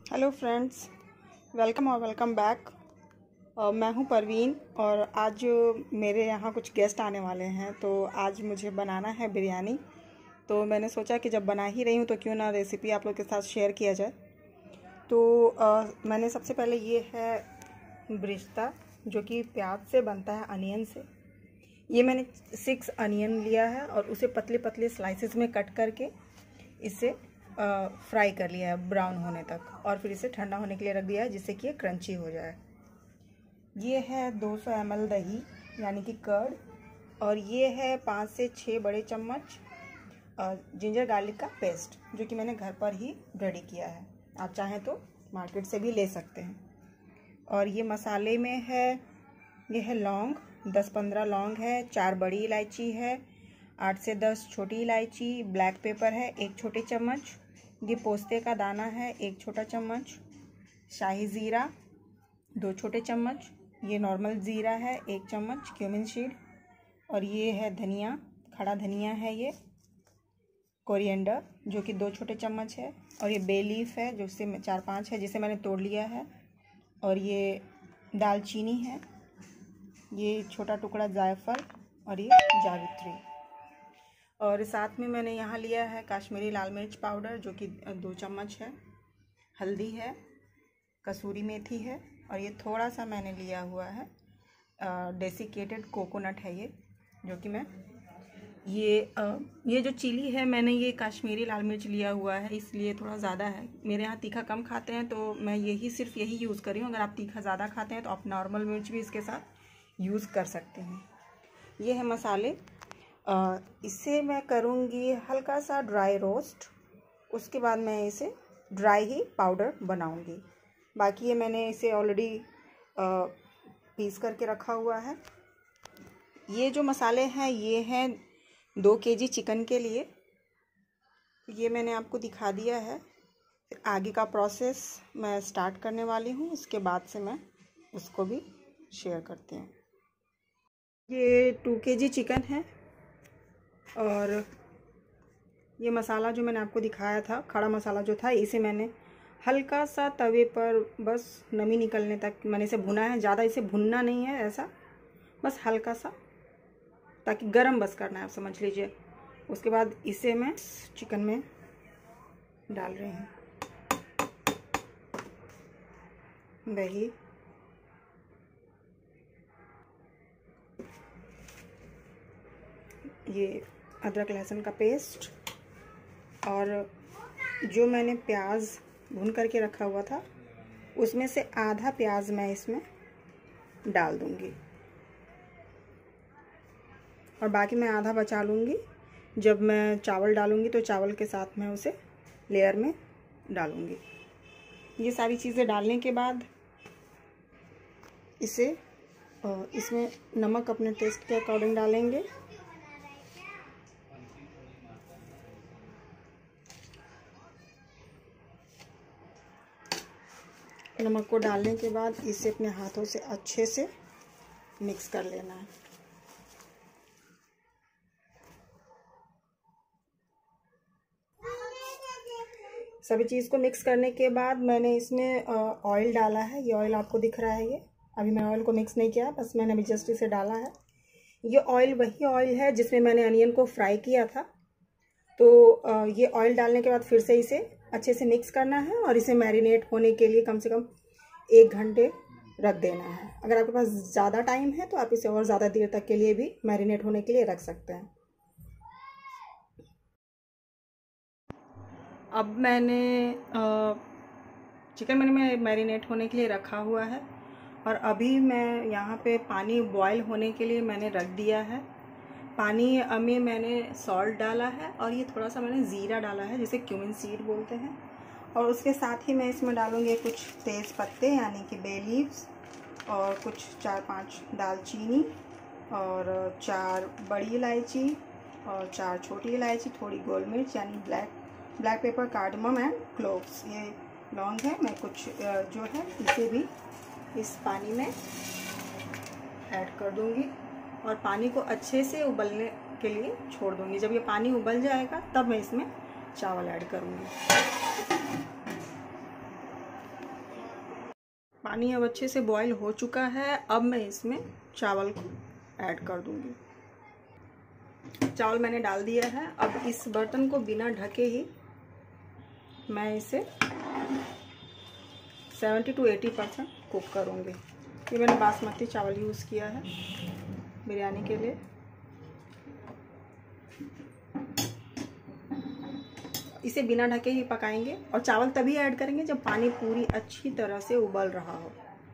Hello friends, welcome back. मैं हूं परवीन और आज मेरे यहाँ कुछ गेस्ट आने वाले हैं, तो आज मुझे बनाना है बिरयानी। तो मैंने सोचा कि जब बना ही रही हूँ तो क्यों ना रेसिपी आप लोग के साथ शेयर किया जाए। तो मैंने सबसे पहले ये है ब्रिश्ता, जो कि प्याज से बनता है, अनियन से। ये मैंने 6 अनियन लिया है और उसे पतले पतले स्लाइसेस में कट करके इसे फ्राई कर लिया है ब्राउन होने तक, और फिर इसे ठंडा होने के लिए रख दिया है जिससे कि ये क्रंची हो जाए। ये है 200 ml दही यानी कि कर्ड, और ये है 5 से 6 बड़े चम्मच जिंजर गार्लिक का पेस्ट, जो कि मैंने घर पर ही रेडी किया है। आप चाहें तो मार्केट से भी ले सकते हैं। और ये मसाले में है, ये है लौंग, 10-15 लौंग है, 4 बड़ी इलायची है, 8 से 10 छोटी इलायची, ब्लैक पेपर है 1 छोटे चम्मच, ये पोस्ते का दाना है 1 छोटा चम्मच, शाही ज़ीरा 2 छोटे चम्मच, ये नॉर्मल ज़ीरा है 1 चम्मच, क्यूमिन सीड, और ये है धनिया, खड़ा धनिया है, ये कोरिएंडर जो कि 2 छोटे चम्मच है, और ये बे लीफ है जो से 4-5 है जिसे मैंने तोड़ लिया है, और ये दालचीनी है, ये छोटा टुकड़ा जायफल, और ये जावित्री। और साथ में मैंने यहाँ लिया है काश्मीरी लाल मिर्च पाउडर जो कि 2 चम्मच है, हल्दी है, कसूरी मेथी है, और ये थोड़ा सा मैंने लिया हुआ है डेसिकेटेड कोकोनट है, ये जो कि मैं ये जो चिली है, मैंने ये काश्मीरी लाल मिर्च लिया हुआ है, इसलिए थोड़ा ज़्यादा है। मेरे यहाँ तीखा कम खाते हैं तो मैं सिर्फ यही यूज़ कर रही हूँ। अगर आप तीखा ज़्यादा खाते हैं तो आप नॉर्मल मिर्च भी इसके साथ यूज़ कर सकते हैं। ये है मसाले। इसे मैं करूँगी हल्का सा ड्राई रोस्ट, उसके बाद मैं इसे ड्राई ही पाउडर बनाऊँगी। बाकी ये मैंने इसे ऑलरेडी पीस करके रखा हुआ है। ये जो मसाले हैं ये हैं 2 kg चिकन के लिए। ये मैंने आपको दिखा दिया है। फिर आगे का प्रोसेस मैं स्टार्ट करने वाली हूँ, उसके बाद से मैं उसको भी शेयर करती हूँ। ये 2 kg चिकन है, और ये मसाला जो मैंने आपको दिखाया था, खड़ा मसाला जो था, इसे मैंने हल्का सा तवे पर बस नमी निकलने तक मैंने इसे भुना है। ज़्यादा इसे भुनना नहीं है, ऐसा बस हल्का सा, ताकि गरम बस करना है, आप समझ लीजिए। उसके बाद इसे मैं चिकन में डाल रही हूँ। दही, ये अदरक लहसुन का पेस्ट, और जो मैंने प्याज भून करके रखा हुआ था उसमें से आधा प्याज मैं इसमें डाल दूंगी, और बाकी मैं आधा बचा लूँगी। जब मैं चावल डालूँगी तो चावल के साथ मैं उसे लेयर में डालूँगी। ये सारी चीज़ें डालने के बाद इसमें नमक अपने टेस्ट के अकॉर्डिंग डालेंगे। नमक को डालने के बाद इसे अपने हाथों से अच्छे से मिक्स कर लेना है। सभी चीज़ को मिक्स करने के बाद मैंने इसमें ऑयल डाला है। ये ऑयल आपको दिख रहा है, ये अभी मैं ऑयल को मिक्स नहीं किया, बस मैंने अभी जस्ट इसे डाला है। ये ऑयल वही ऑयल है जिसमें मैंने अनियन को फ्राई किया था। तो ये ऑयल डालने के बाद फिर से इसे अच्छे से मिक्स करना है, और इसे मैरिनेट होने के लिए कम से कम 1 घंटे रख देना है। अगर आपके पास ज़्यादा टाइम है तो आप इसे और ज़्यादा देर तक के लिए भी मैरिनेट होने के लिए रख सकते हैं। अब मैंने चिकन मैंने मैरिनेट होने के लिए रखा हुआ है, और अभी मैं यहाँ पे पानी बॉयल होने के लिए मैंने रख दिया है। पानी में मैंने सॉल्ट डाला है, और ये थोड़ा सा मैंने ज़ीरा डाला है जिसे क्यूमिन सीड बोलते हैं, और उसके साथ ही मैं इसमें डालूँगी कुछ तेज़ पत्ते यानी कि बे लीव्स, और कुछ 4-5 दालचीनी, और 4 बड़ी इलायची, और 4 छोटी इलायची, थोड़ी गोल मिर्च यानी black pepper, cardamom and cloves, ये लौंग है। मैं कुछ जो है इसे भी इस पानी में ऐड कर दूंगी, और पानी को अच्छे से उबलने के लिए छोड़ दूंगी। जब ये पानी उबल जाएगा तब मैं इसमें चावल ऐड करूंगी। पानी अब अच्छे से बॉईल हो चुका है। अब मैं इसमें चावल को ऐड कर दूंगी। चावल मैंने डाल दिया है। अब इस बर्तन को बिना ढके ही मैं इसे 70 to 80% कुक करूँगी। ये मैंने बासमती चावल यूज़ किया है बिरयानी के लिए। इसे बिना ढके ही पकाएंगे और चावल तभी ऐड करेंगे जब पानी पूरी अच्छी तरह से उबल रहा हो।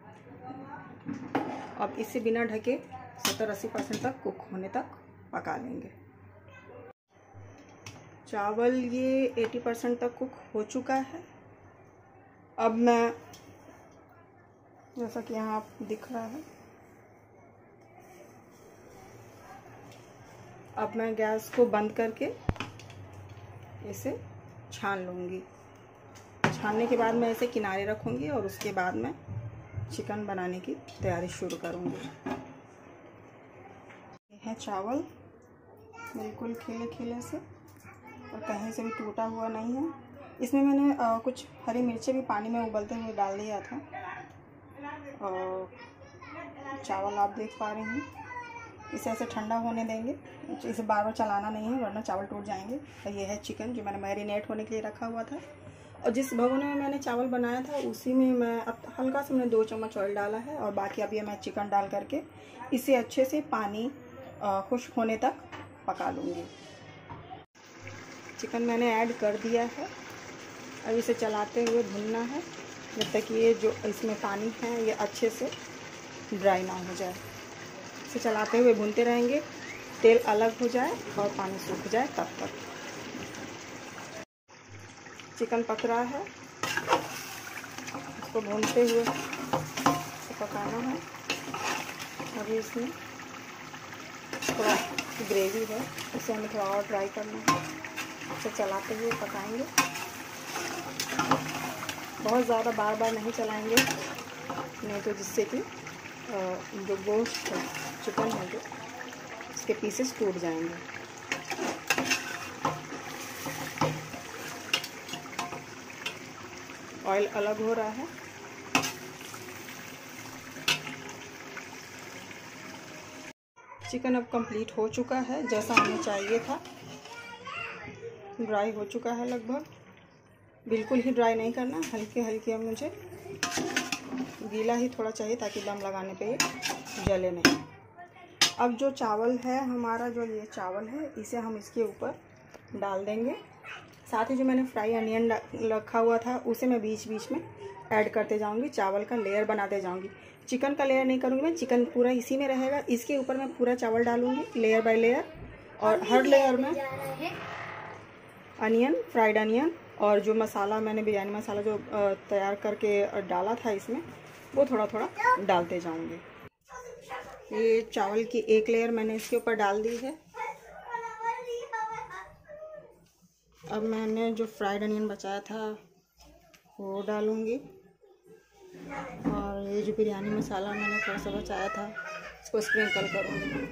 अब इसे बिना ढके 70-80% तक कुक होने तक पका लेंगे। चावल ये 80% तक कुक हो चुका है। अब मैं, जैसा कि यहाँ आप दिख रहा है, अब मैं गैस को बंद करके इसे छान लूँगी। छानने के बाद मैं इसे किनारे रखूँगी और उसके बाद मैं चिकन बनाने की तैयारी शुरू करूँगी। ये है चावल, बिल्कुल खिले खिले से और कहीं से भी टूटा हुआ नहीं है। इसमें मैंने कुछ हरी मिर्चें भी पानी में उबलते हुए डाल दिया था। और चावल आप देख पा रहे हैं। इसे ऐसे ठंडा होने देंगे। इसे बार बार चलाना नहीं है वरना चावल टूट जाएंगे। और ये है चिकन जो मैंने मैरिनेट होने के लिए रखा हुआ था। और जिस भगोने में मैंने चावल बनाया था उसी में मैं अब हल्का सा मैंने 2 चम्मच ऑयल डाला है। और बाकी अब ये मैं चिकन डाल करके इसे अच्छे से पानी खुश्क होने तक पका लूँगी। चिकन मैंने ऐड कर दिया है। अब इसे चलाते हुए भूनना है जब तक ये जो इसमें पानी है ये अच्छे से ड्राई ना हो जाए। इसे चलाते हुए भूनते रहेंगे, तेल अलग हो जाए और पानी सूख जाए तब तक। चिकन पक रहा है, इसको भूनते हुए पकाना है। अभी इसमें थोड़ा ग्रेवी है, इसे हमें थोड़ा और ड्राई करना है। इसे चलाते हुए पकाएंगे, बहुत ज़्यादा बार बार नहीं चलाएंगे, नहीं तो जिससे कि जो गोश्त है, चिकन है जो, इसके पीसेस टूट जाएंगे। ऑयल अलग हो रहा है। चिकन अब कंप्लीट हो चुका है जैसा हमें चाहिए था। ड्राई हो चुका है लगभग, बिल्कुल ही ड्राई नहीं करना, हल्के हल्के। अब मुझे गीला ही थोड़ा चाहिए ताकि दम लगाने पे ये जले नहीं। अब जो चावल है हमारा, जो ये चावल है, इसे हम इसके ऊपर डाल देंगे। साथ ही जो मैंने फ्राई अनियन रखा हुआ था उसे मैं बीच बीच में ऐड करते जाऊंगी। चावल का लेयर बनाते जाऊंगी। चिकन का लेयर नहीं करूँगी मैं, चिकन पूरा इसी में रहेगा। इसके ऊपर मैं पूरा चावल डालूँगी लेयर बाय लेयर। और हर लेयर में अनियन, फ्राइड अनियन और जो मसाला मैंने बिरयानी मसाला जो तैयार करके डाला था इसमें, वो थोड़ा थोड़ा डालते जाऊंगी। ये चावल की एक लेयर मैंने इसके ऊपर डाल दी है। अब मैंने जो फ्राइड अनियन बचाया था वो डालूंगी। और ये जो बिरयानी मसाला मैंने थोड़ा सा बचाया था इसको स्प्रिंकल करूँगी।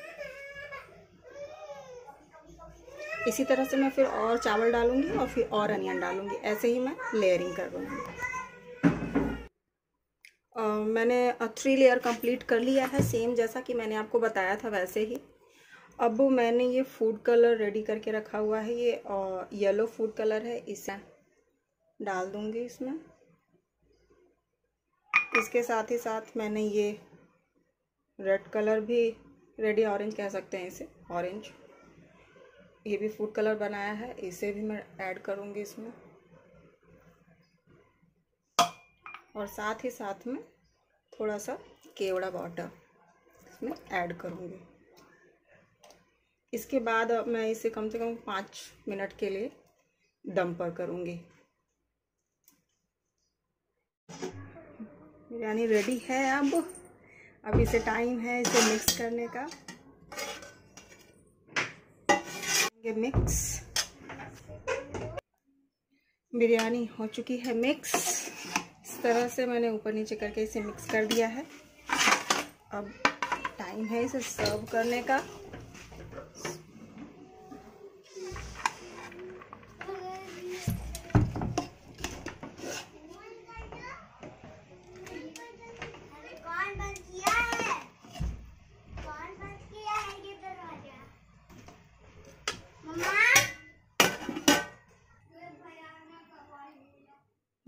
इसी तरह से मैं फिर और चावल डालूंगी और फिर और अनियन डालूंगी। ऐसे ही मैं लेयरिंग कर दूँगी। मैंने 3 लेयर कंप्लीट कर लिया है, सेम जैसा कि मैंने आपको बताया था वैसे ही। अब मैंने ये फूड कलर रेडी करके रखा हुआ है, ये येलो फूड कलर है, इसे डाल दूँगी इसमें। इसके साथ ही साथ मैंने ये रेड कलर भी, रेडी ऑरेंज कह सकते हैं इसे, ऑरेंज, ये भी फूड कलर बनाया है, इसे भी मैं ऐड करूँगी इसमें। और साथ ही साथ में थोड़ा सा केवड़ा वाटर इसमें ऐड करूँगी। इसके बाद मैं इसे कम से कम 5 मिनट के लिए दम पर करूँगी। बिरयानी रेडी है। अब इसे टाइम है इसे मिक्स करने का। ये मिक्स, बिरयानी हो चुकी है मिक्स। इस तरह से मैंने ऊपर नीचे करके इसे मिक्स कर दिया है। अब टाइम है इसे सर्व करने का।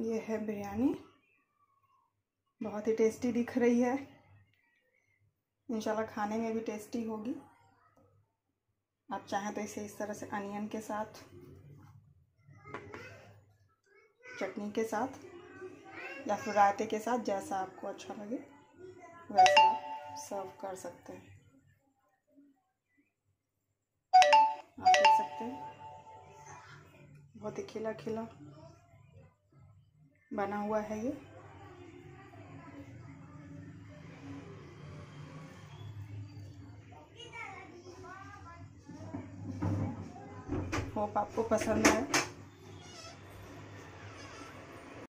ये है बिरयानी, बहुत ही टेस्टी दिख रही है। इंशाल्लाह खाने में भी टेस्टी होगी। आप चाहें तो इसे इस तरह से अनियन के साथ, चटनी के साथ या फिर रायते के साथ, जैसा आपको अच्छा लगे वैसे आप सर्व कर सकते हैं। आप देख सकते हैं बहुत ही खिला खिला बना हुआ है ये। होप आपको पसंद आए।